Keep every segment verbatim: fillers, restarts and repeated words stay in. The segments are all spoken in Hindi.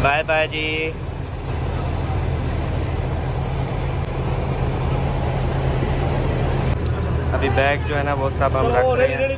बाय बाय जी। अभी बैग जो है ना वो सब हम रख रहे हैं।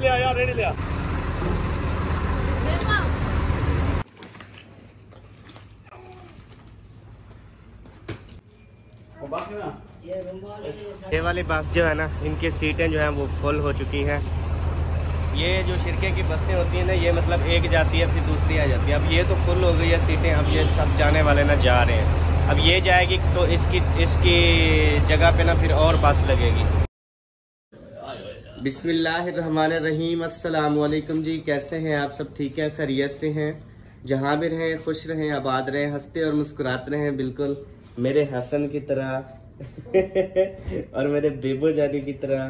ये वाली बस जो है ना, इनकी सीटें जो हैं वो फुल हो चुकी हैं। ये जो शिरके की बसें होती हैं ना, ये मतलब एक जाती है फिर दूसरी आ जाती है। अब ये तो फुल हो गई है सीटें, अब ये सब जाने वाले ना जा रहे हैं। अब ये जाएगी तो इसकी इसकी जगह पे ना फिर और बस लगेगी। बिस्मिल्लाहिर्रहमानिर्रहीम, अस्सलाम वालेकुम जी। कैसे हैं आप सब? ठीक है, खैरियत से हैं? जहाँ भी रहें खुश रहें, आबाद रहें, हंसते और मुस्कुराते रहें, बिल्कुल मेरे हसन की तरह और मेरे बेबो जानी की तरह।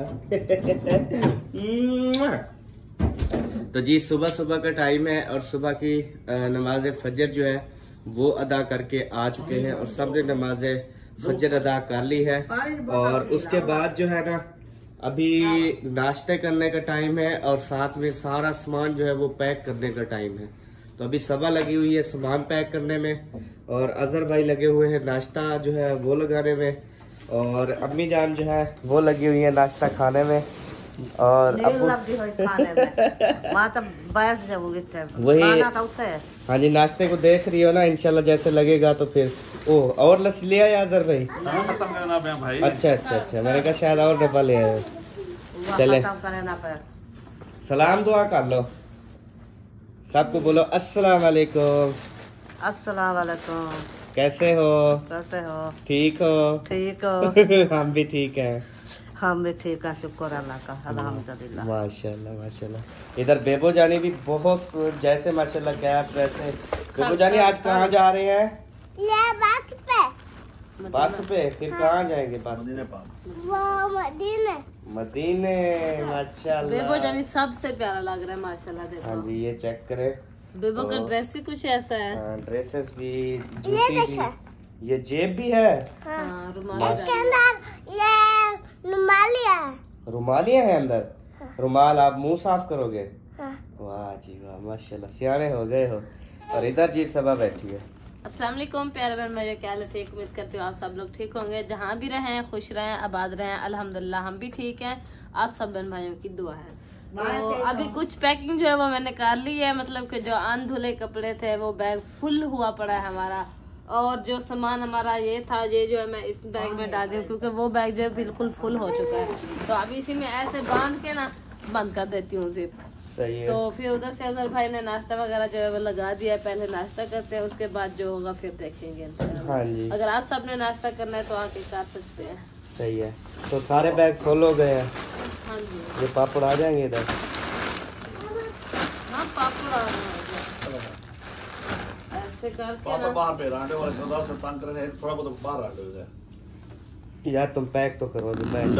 तो जी सुबह सुबह का टाइम है और सुबह की नमाज फजर जो है वो अदा करके आ चुके हैं और सब ने नमाज फजर अदा कर ली है। और उसके बाद जो है ना अभी नाश्ते करने का टाइम है और साथ में सारा सामान जो है वो पैक करने का टाइम है। तो अभी सबा लगी हुई है सामान पैक करने में और अजहर भाई लगे हुए हैं नाश्ता जो है वो लगाने में और अम्मी जान जो है वो लगी हुई है नाश्ता खाने में और अबू खाने में मां तो बैठ जाऊंगी वही। हाँ जी, नाश्ते को देख रही हो ना, इंशाल्लाह जैसे लगेगा तो फिर ओ और लस ले आया अजहर भाई। भाई अच्छा अच्छा अच्छा, मैंने कहा शायद और डब्बा ले आए। चले सलाम दुआ कर लो, सबको बोलो अस्सलाम वालेकुम। अस्सलाम वालेकुम। कैसे हो? कैसे हो? ठीक हो? ठीक हो? हम भी ठीक हैं। हम भी ठीक है, शुक्र अल्लाह का, अल्हम्दुलिल्लाह। माशाल्लाह माशाल्लाह। इधर बेबो जानी भी बहुत जैसे माशाल्लाह गैप वैसे। बेबो जानी आज कहाँ जा रहे हैं? ये बस पे। बस पे फिर कहाँ जाएंगे? बस वो मदीने। मदीने माशाल्लाह। बेबो जानी सबसे प्यारा लग रहा है माशाल्लाह। देखो हाँ जी, ये चेक करें। बेबो का ड्रेस ही कुछ ऐसा है। हाँ, ड्रेसेस भी, जूती भी, ये जेब भी है। हाँ, रुमाल ये रुमालिया है। रुमालिया है अंदर। रुमाल आप मुंह साफ करोगे? वाह जी वाह, माशाल्लाह सियाने हो गए हो। और इधर जी सबा बैठी है। अस्सलाम वालेकुम प्यारे बहन मेरे, क्या हाल है? ठीक, उम्मीद करती हूँ आप सब लोग ठीक होंगे। जहाँ भी रहें खुश रहें, आबाद रहें। अल्हम्दुलिल्लाह हम भी ठीक हैं, आप सब बहन भाइयों की दुआ है। तो अभी कुछ पैकिंग जो है वो मैंने कर ली है, मतलब कि जो अनधुले कपड़े थे वो बैग फुल हुआ पड़ा है हमारा। और जो सामान हमारा ये था, ये जो है मैं इस बैग में डाल रही हूँ क्योंकि वो बैग जो है बिल्कुल फुल हो चुका है। तो अभी इसी में ऐसे बांध के ना बंद कर देती हूँ जिप। सही है। तो फिर उधर से अजहर भाई ने नाश्ता वगैरह जो है वो लगा दिया है। पहले नाश्ता करते हैं, उसके बाद जो होगा फिर देखेंगे इंशाल्लाह। हाँ जी, अगर आप सबने नाश्ता करना है तो आके कर सकते हैं। सही है। तो सारे बैग फुल हो गए हैं। हाँ जी, ये पापड़ आ जाएंगे इधर। हाँ पापड़ आ रहे हैं ऐसे करके ना। बाहर पे रांडे वाले थोड़ा सा तंग कर रहे हैं, थोड़ा बहुत बाहर आ गए यार। तुम पैक तो करो जो बैग।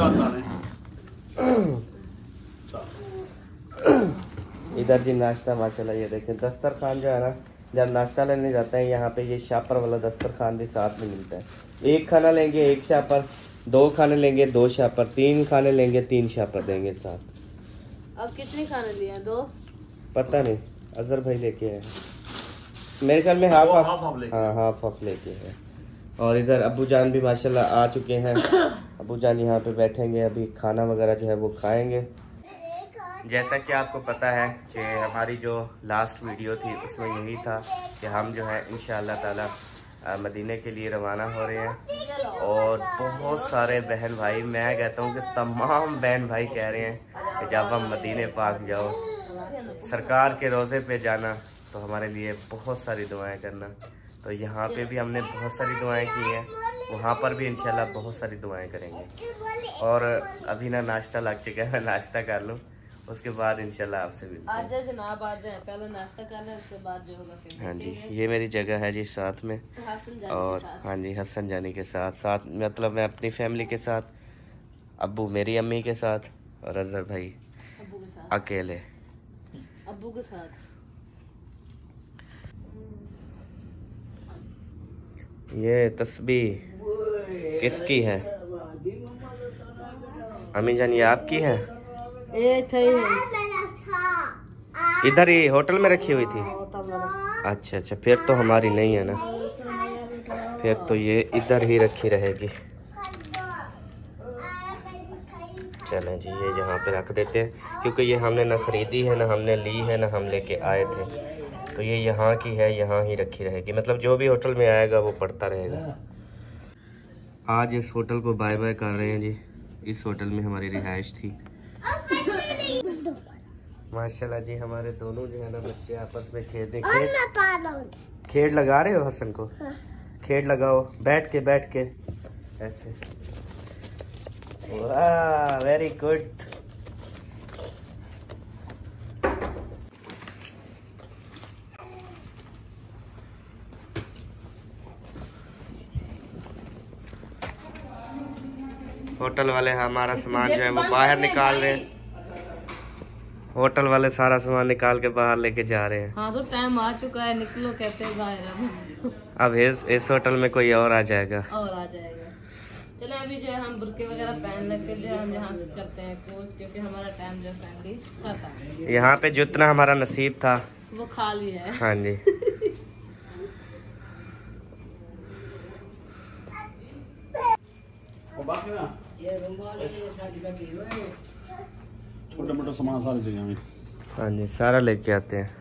इधर जी नाश्ता माशाल्लाह, ये देखें दस्तरखान जो है ना, जब नाश्ता लेने जाते हैं यहाँ पे ये शापर वाला दस्तरखान भी साथ में मिलता है। एक खाना लेंगे एक शापर, दो खाने लेंगे दो शापर, तीन खाने लेंगे तीन शापर देंगे साथ। अब कितने खाने लिए? दो? पता नहीं, अजहर भाई लेके आए मेरे ख्याल में हाफ हाफ। हाँ हाफ हाफ लेके है। और इधर अब्बू जान भी माशाल्लाह आ चुके हैं। अब्बू जान यहाँ पे बैठेंगे, अभी खाना वगैरह जो है वो खाएंगे। जैसा कि आपको पता है कि हमारी जो लास्ट वीडियो थी उसमें यही था कि हम जो है इंशाअल्लाह ताला मदीने के लिए रवाना हो रहे हैं। और बहुत सारे बहन भाई, मैं कहता हूँ कि तमाम बहन भाई कह रहे हैं कि जब हम मदीने पाक जाओ, सरकार के रोज़े पे जाना, तो हमारे लिए बहुत सारी दुआएं करना। तो यहाँ पे भी हमने बहुत सारी दुआएं की हैं, वहाँ पर भी इंशाल्लाह बहुत सारी दुआएं करेंगे। और अभी ना नाश्ता लग चुका है, मैं नाश्ता कर लूँ, उसके बाद इंशाल्लाह आपसे मिलते हैं। आ जाए जनाब, आ जाए, पहले नाश्ता करना है, उसके बाद जो होगा फिर। हाँ जी, ये मेरी जगह है जी साथ में। हसन जानी और के साथ। हाँ जी, हसन जानी के साथ साथ मतलब मैं अपनी फैमिली के साथ, अब्बू मेरी अम्मी के साथ और अजहर भाई अब्बू के साथ अकेले। अब्बू के साथ ये तस्बीह किसकी है? अम्मी जान ये आपकी है? ए थे इधर ही होटल में रखी हुई थी। अच्छा अच्छा, फिर तो हमारी नहीं है ना, फिर तो ये इधर ही रखी रहेगी। चलें जी, ये यहाँ पे रख देते हैं, क्योंकि ये हमने ना ख़रीदी है, ना हमने ली है, ना हम लेके आए थे, तो ये यहाँ की है, यहाँ ही रखी रहेगी। मतलब जो भी होटल में आएगा वो पढ़ता रहेगा। आज इस होटल को बाय बाय कर रहे हैं जी। इस होटल में हमारी रिहाइश थी। माशाल्लाह जी, हमारे दोनों जो है ना बच्चे आपस में खेलने खेल खेल लगा रहे हो हसन को। खेल लगाओ, बैठ के बैठ के ऐसे। वाह, वेरी गुड। होटल वाले हमारा सामान जो है वो बाहर निकाल रहे हैं। होटल वाले सारा सामान निकाल के बाहर लेके जा रहे हैं। हाँ तो टाइम आ चुका है, निकलो कहते हैं बाहर। अब इस इस होटल में कोई और आ जाएगा और आ जाएगा। चलो अभी जो है हम बुरके वगैरह पहन ले, फिर जो है हम यहाँ से करते हैं कोच, क्योंकि हमारा टाइम जो फैमिली खत्म। यहाँ पे जितना हमारा नसीब था वो खाली है। हाँ जी। छोटे मोटे सामान सारी जगह में। हाँ जी, सारा लेके आते हैं।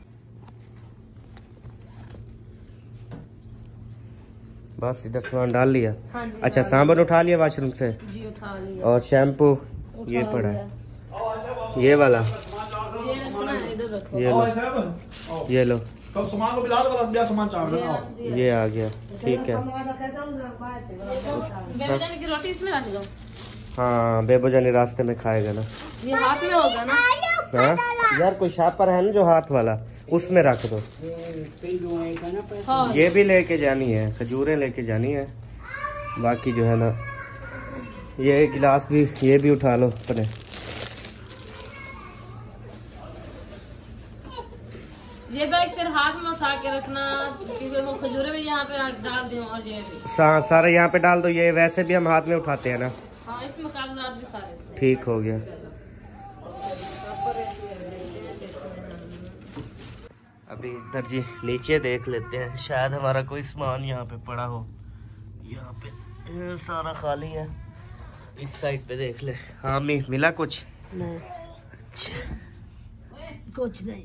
बस इधर सामान डाल लिया। हाँ जी, अच्छा, साबुन उठा लिया वॉशरूम से जी उठा लिया। और शैम्पू ये पड़ा है, ये वाला ये अपना इधर रखो। ये लो, ये लो, कब सामान को मिला दो, बस सामान चावल ये आ गया। ठीक है, बेबीजान की रोटी इसमें रख दो। हाँ बेबोजानी रास्ते में खाएगा ना। ये हाथ में होगा ना। हाँ यार, कोई शापर है ना जो हाथ वाला, उसमें रख दो। हाँ। ये भी लेके जानी है, खजूरें लेके जानी है। बाकी जो है ना, ये गिलास भी, ये भी उठा लो अपने। ये बैग फिर हाथ में उठा के रखना, क्योंकि वो खजूरें भी यहाँ पे डाल दो और ये भी सा, सारा यहाँ पे डाल दो। ये वैसे भी हम हाथ में उठाते हैं ना। हाँ, इसमें कागजात भी सारे इसमें। ठीक हो गया। अभी इधर जी नीचे देख लेते हैं, शायद हमारा कोई सामान यहाँ पे पड़ा हो। यहाँ पे ये सारा खाली है। इस साइड पे देख ले। हाँ मी, मिला कुछ? नहीं, अच्छा, कुछ नहीं।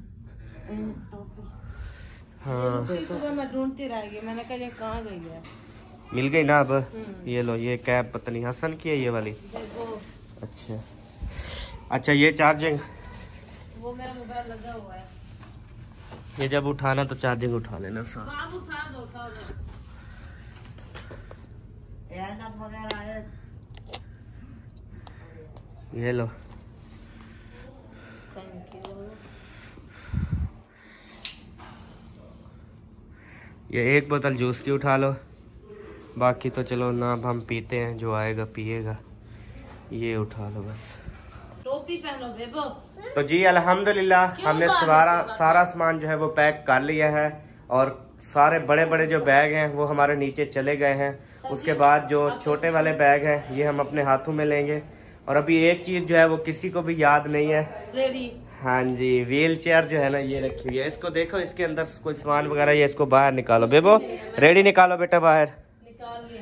हाँ सुबह मैं ढूंढती रह गई, मैंने कहा ये कहाँ गई है। मिल गई ना अब। ये लो, ये कैब पता नहीं हसन की है ये वाली। वो अच्छा अच्छा, ये चार्जिंग, वो मेरा मोबाइल लगा हुआ है। ये जब उठाना तो चार्जिंग उठा लेना सारा। आप उठा दो, उठा दो। ये लो, थैंक यू। ये एक बोतल जूस की उठा लो। बाकी तो चलो ना, अब हम पीते हैं, जो आएगा पिएगा। ये उठा लो बस। टोपी पहनो बेबो। तो जी अल्हम्दुलिल्लाह हमने सारा सारा सामान जो है वो पैक कर लिया है, और सारे बड़े बड़े जो बैग हैं वो हमारे नीचे चले गए हैं। उसके बाद जो छोटे वाले बैग हैं ये हम अपने हाथों में लेंगे। और अभी एक चीज जो है वो किसी को भी याद नहीं है। रेडी। हाँ जी, व्हील चेयर जो है ना ये रखी हुई है। इसको देखो, इसके अंदर कोई सामान वगैरह, ये इसको बाहर निकालो। बेबो रेडी निकालो बेटा बाहर। निकाल लिया।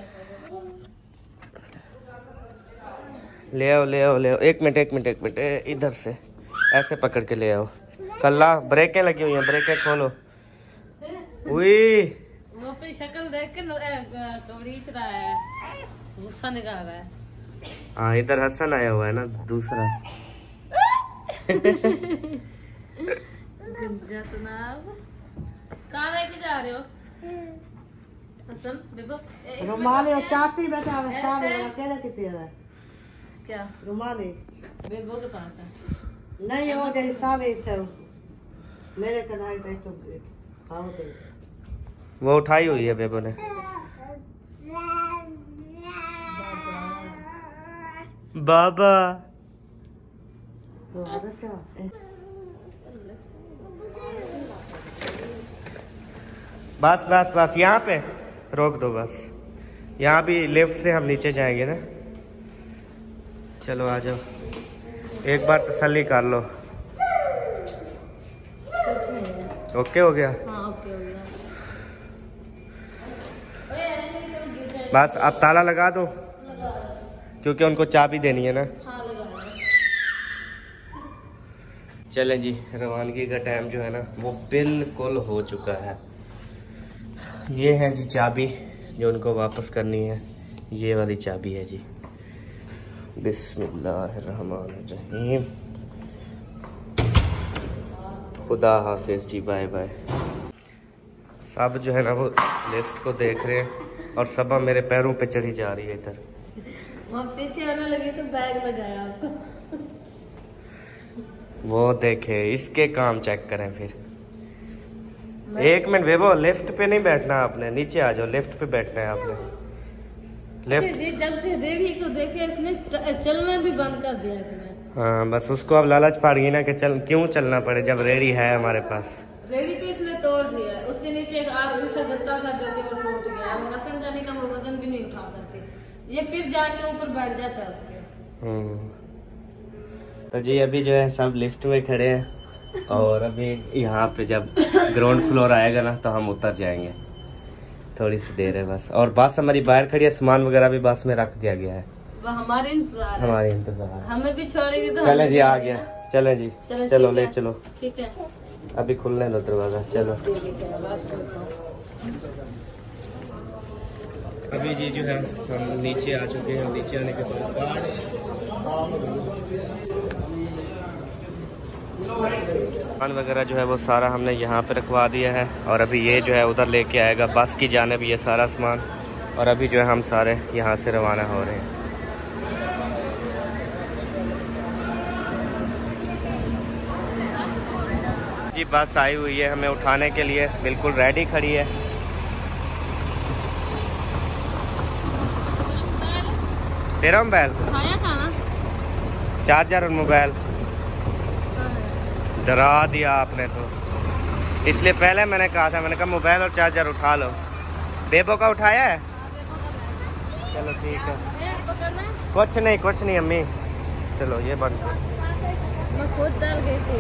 ले आओ ले आओ ले आओ। एक मिनट एक मिनट एक मिनट, इधर से ऐसे पकड़ के ले आओ। कल्ला ब्रेकें लगी हुई हैं, ब्रेकें खोलो। उई, वो अपनी शक्ल देख के कवरीच रहा है, गुस्सा निकाल रहा है। हाँ इधर हसन आया हुआ है ना दूसरा। गुंजा सुनाब, कहाँ लेके जा रहे हो हसन? बेबो रुमाल और चापी बेटा सारे अकेले कितने है? क्या रुमाल बेबो के पास है? नहीं, वो जैसे सारे थे मेरे कढ़ाई तक तो खाओ दे। वो उठाई हुई है बेबो ने। बाबा तो बच्चा बस बस बस, यहाँ पे रोक दो बस। यहाँ भी लिफ्ट से हम नीचे जाएंगे ना। चलो आ जाओ, एक बार तसल्ली कर लो। ओके हो गया। हाँ ओके हो गया। बस अब ताला लगा दो क्योंकि उनको चाबी देनी है ना। हाँ लगा। चलें जी, रवानगी का टाइम जो है ना वो बिल्कुल हो चुका है। ये है जी चाबी जो उनको वापस करनी है, ये वाली चाबी है जी। बिस्मिल्लाहिर्रहमानिर्रहीम। खुदा हाफिज जी, बाय बाय। सब जो है ना वो लिफ्ट को देख रहे हैं और सबा मेरे पैरों पे चढ़ी जा रही है। इधर वहाँ पीछे आने लगी तो बैग लगाया आपको। वो देखे, इसके काम चेक करें फिर। एक मिनट बेबो, लिफ्ट पे नहीं बैठना आपने, नीचे आ जाओ। लिफ्ट पे बैठना है आपने। लिफ्ट जी, जब से रेडी को देखे इसने चलना भी बंद कर दिया इसने। हाँ बस उसको अब लालच पड़ गई ना कि चल क्यों चलना पड़े जब रेडी है हमारे पास। रेडी तो इसने तोड़ दिया है। उसके नीचे एक आग जैसा गत्ता था जो कि वो टूट गया। अब मसन जाने का वो वजन भी नहीं उठा सकते। ये फिर जाके ऊपर बैठ जाता है उसके। हम्म तो जी अभी जो है सब लिफ्ट में खड़े हैं और अभी यहाँ पे जब ग्राउंड फ्लोर आएगा ना तो हम उतर जाएंगे। थोड़ी सी देर है बस। और बस हमारी बाहर खड़ी है, सामान वगैरह भी बस में रख दिया गया है। वो हमारे इंतजार है। हमारे इंतजार। हमें भी छोड़ेगी तो चले जी, आ गया। चले जी, चलो, चलो ठीक ले है। चलो। ठीक है, अभी खुलने दो दरवाजा। चलो अभी जी जो है हम नीचे आ चुके हैं। नीचे आने के बाद सामान वगैरह जो है वो सारा हमने यहाँ पे रखवा दिया है और अभी ये जो है उधर लेके आएगा बस की जानिब ये सारा सामान। और अभी जो है हम सारे यहाँ से रवाना हो रहे हैं। जी बस आई हुई है हमें उठाने के लिए, बिल्कुल रेडी खड़ी है। तेरा मोबाइल खाया था ना, चार्जर और मोबाइल डरा दिया आपने तो। इसलिए पहले मैंने कहा था, मैंने कहा मोबाइल और चार्जर उठा लो। बेबो का उठाया है? चलो ठीक है। कुछ नहीं कुछ नहीं अम्मी, चलो ये बंद करो। मैं खुद डाल गई थी।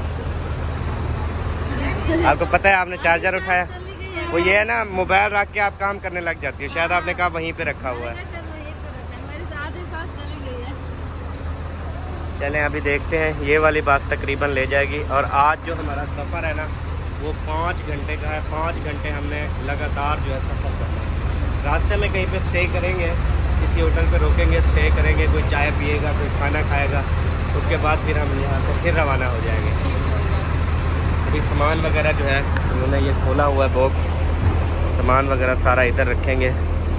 आपको पता है आपने चार्जर उठाया, वो ये है ना मोबाइल रख के आप काम करने लग जाती है। शायद आपने कहा वहीं पे रखा हुआ है। चलें अभी देखते हैं, ये वाली बस तकरीबन ले जाएगी। और आज जो हमारा सफ़र है ना वो पाँच घंटे का है। पाँच घंटे हमने लगातार जो है सफ़र करना है। रास्ते में कहीं पे स्टे करेंगे, किसी होटल पे रोकेंगे, स्टे करेंगे, कोई चाय पिएगा, कोई खाना खाएगा, उसके बाद फिर हम यहाँ से फिर रवाना हो जाएंगे। अभी सामान वगैरह जो है उन्होंने ये खोला हुआ है बॉक्स, सामान वगैरह सारा इधर रखेंगे।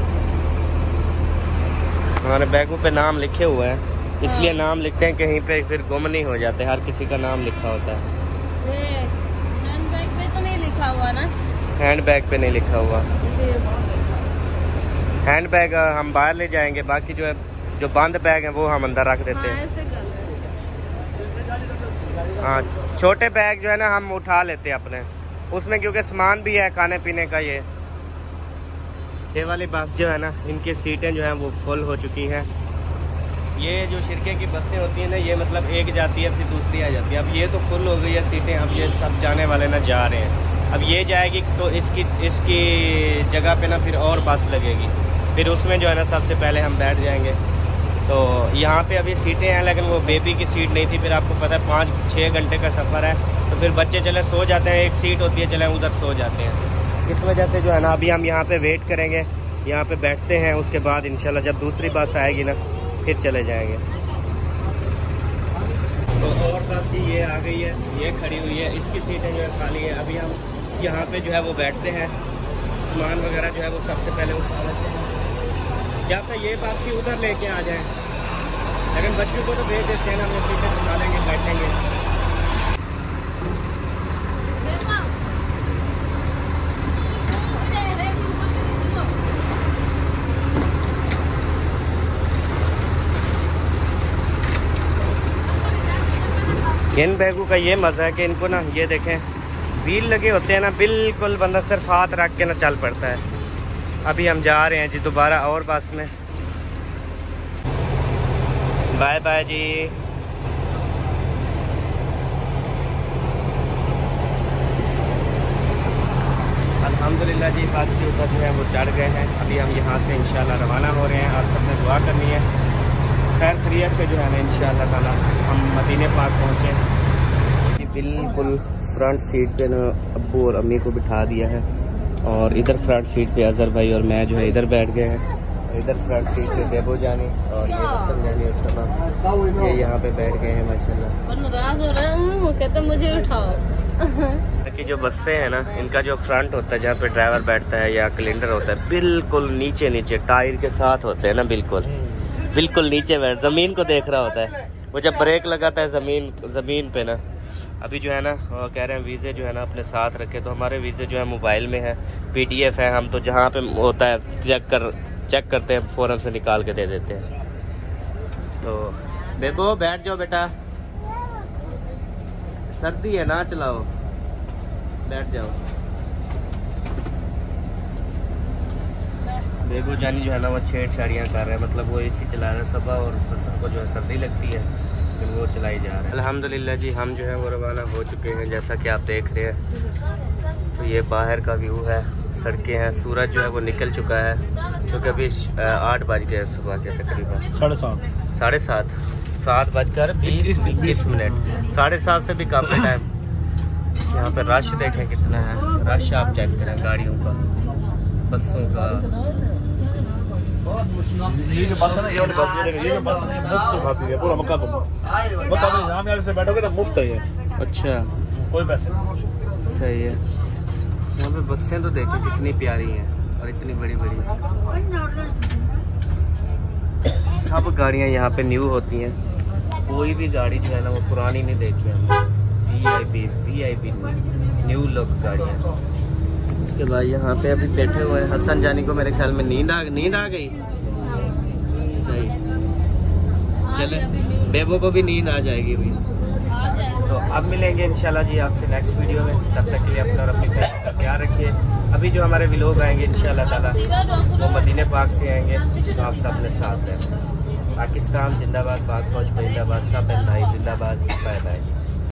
हमारे बैगों पे नाम लिखे हुए हैं, इसलिए नाम लिखते हैं कहीं पे फिर गुम नहीं हो जाते। हर किसी का नाम लिखा होता है। हैंड बैग पे तो नहीं लिखा हुआ ना? हैंड बैग पे नहीं लिखा हुआ। हैंड बैग हम बाहर ले जाएंगे, बाकी जो है जो बंद बैग है वो हम अंदर रख देते हैं। हाँ छोटे बैग जो है ना हम उठा लेते हैं अपने उसमें, क्योंकि सामान भी है खाने पीने का। ये ये वाली बस जो है ना इनकी सीटें जो हैं वो फुल हो चुकी हैं। ये जो शिरके की बसें होती हैं ना ये मतलब एक जाती है फिर दूसरी आ जाती है। अब ये तो फुल हो गई है सीटें, अब ये सब जाने वाले ना जा रहे हैं। अब ये जाएगी तो इसकी इसकी जगह पे ना फिर और बस लगेगी, फिर उसमें जो है ना सबसे पहले हम बैठ जाएंगे। तो यहाँ पे अभी सीटें हैं लेकिन वो बेबी की सीट नहीं थी। फिर आपको पता है पाँच छः घंटे का सफ़र है तो फिर बच्चे चले सो जाते हैं, एक सीट होती है चले उधर सो जाते हैं। इस वजह से जो है ना अभी हम यहाँ पे वेट करेंगे, यहाँ पे बैठते हैं, उसके बाद इंशाल्लाह जब दूसरी बस आएगी ना फिर चले जाएंगे। तो और बस जी ये आ गई है, ये खड़ी हुई है, इसकी सीटें जो है खाली है। अभी हम यहाँ पे जो है वो बैठते हैं, सामान वगैरह जो है वो सबसे पहले उठा लेते हैं। क्या पता ये बात की उधर लेके आ जाए, लेकिन बच्चों को तो भेज देते हैं ना, वो सीटें संभालेंगे, बैठेंगे। इन बैगों का ये मज़ा है कि इनको ना ये देखें व्हील लगे होते हैं ना, बिल्कुल बंदा सिर्फ हाथ रख के ना चल पड़ता है। अभी हम जा रहे हैं जी दोबारा और बस में। बाय बाय जी। अल्हम्दुलिल्लाह जी बस के ऊपर जो है वो चढ़ गए हैं। अभी हम यहाँ से इंशाल्लाह रवाना हो रहे हैं और सबने दुआ करनी है खैर खैरियत से जो है ना इंशाल्लाह ताला हम मदीने पाक पहुँचे। बिल्कुल फ्रंट सीट पे ना अब्बू और अम्मी को बिठा दिया है और इधर फ्रंट सीट पे अजहर भाई और मैं जो है इधर बैठ गए हैं। इधर फ्रंट सीट पे बेबो जानी और ये हसन जानी और सबा ये यहाँ पे बैठ गए हैं माशाल्लाह। और नाराज हो रहा हूँ कहते मुझे उठाओ। कि जो बसें हैं ना इनका जो फ्रंट होता है जहाँ पे ड्राइवर बैठता है या कैलेंडर होता है बिल्कुल नीचे नीचे टायर के साथ होते हैं ना, बिल्कुल बिल्कुल नीचे बैठ जमीन को देख रहा होता है वो जब ब्रेक लगाता है जमीन जमीन पे ना। अभी जो है ना वो कह रहे हैं वीज़े जो है ना अपने साथ रखे, तो हमारे वीज़े जो है मोबाइल में है, पीडीएफ है, हम तो जहाँ पे होता है चेक कर चेक करते हैं फ़ौरन से निकाल के दे देते हैं। तो बेबो बैठ जाओ बेटा, सर्दी है ना चलाओ, बैठ जाओ। बेबो जानी जो है ना वो छेड़छाड़ियाँ कर रहे हैं, मतलब वो एसी चला रहे हैं सबा और बसन को जो है सर्दी लगती है लेकिन वो चलाई जा रहे हैं। अल्हम्दुलिल्लाह जी हम जो है वो रवाना हो चुके हैं जैसा कि आप देख रहे हैं। तो ये बाहर का व्यू है, सड़कें हैं, सूरज जो है वो निकल चुका है क्योंकि अभी आठ बज गए सुबह के तकरीबन साढ़े सात साढ़े सात सात बजकर बीस इक्कीस मिनट साढ़े सात से भी कम टाइम। यहाँ पे रश देखें कितना है, रश आप चेक करें गाड़ियों का, बसों का। ये जो बस है ना ये वाली बस ये ये बस मुफ्त उठाती है पूरा मक्का को, मक्का में यहाँ में से बैठोगे ना मुफ्त है ये। अच्छा कोई पैसे नहीं। सही है। यहाँ पे बसें तो देखें कितनी प्यारी हैं और इतनी बड़ी बड़ी, सब गाड़ियाँ यहाँ पे न्यू होती हैं, कोई भी गाड़ी जो है ना वो पुरानी नहीं देखी हमने। V I P V I P new look गाड़ियाँ। उसके बाद यहाँ पे अभी बैठे हुए हैं हसन जानी को मेरे ख्याल में नींद आ नींद आ गई। सही, चले बेबो को भी नींद आ जाएगी अभी। तो अब मिलेंगे इंशाल्लाह जी आपसे नेक्स्ट वीडियो में, तब तक के लिए अपना और अपनी फैमिली का ख्याल रखिए। अभी जो हमारे व्लॉग आएंगे इंशाल्लाह ताला वो मदीने पाक से आएंगे, तो आप सब अपने साथ रहें। पाकिस्तान जिंदाबाद, पाक फौज जिंदाबाद, सब भाई जिंदाबाद। Bye bye.